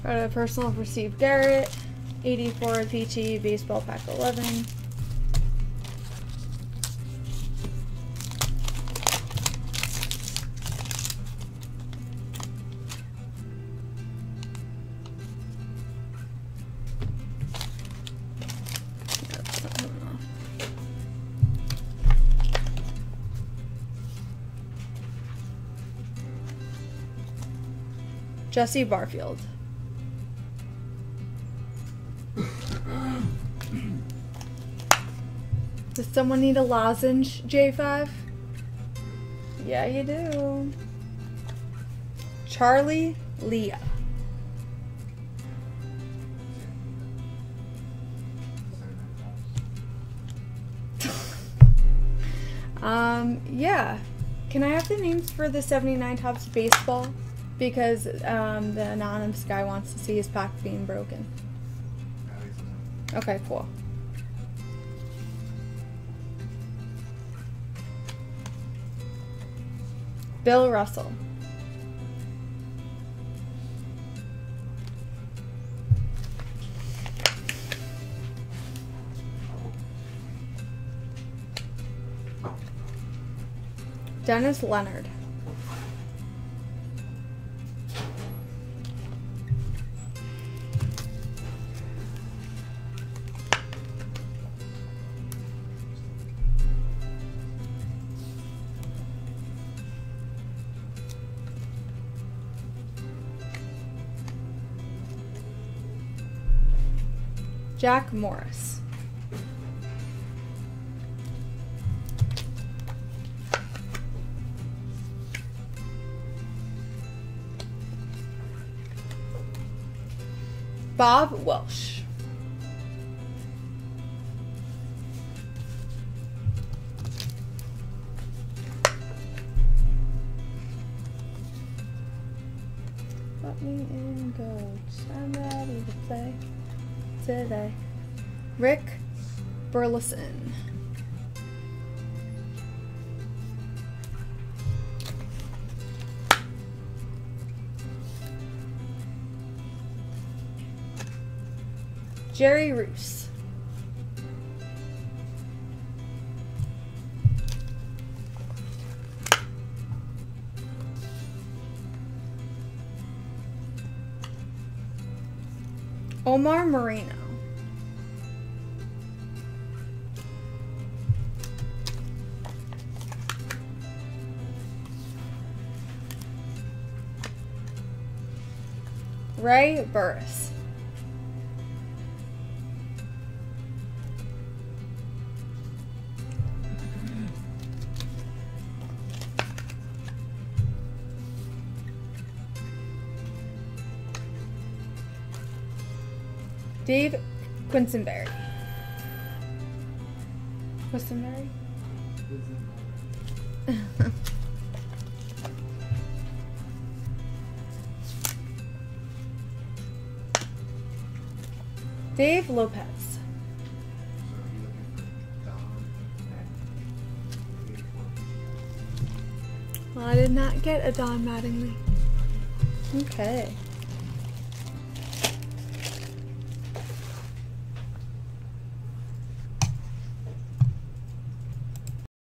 Got a personal for Steve Garrett. 84 Peachy Baseball Pack 11. Jesse Barfield. Does someone need a lozenge, J5? Yeah, you do. Charlie Leah. Yeah. Can I have the names for the 79 Topps baseball? Because the anonymous guy wants to see his pack being broken. Okay, cool. Bill Russell. Dennis Leonard. Jack Morris. Bob Welsh. Let me in, coach. I'm ready to play today. Rick Burleson. Jerry Roos. Omar Moreno. Ray Burris. Dave Quisenberry. Quisenberry? Dave Lopez. Well, I did not get a Don Mattingly. Okay.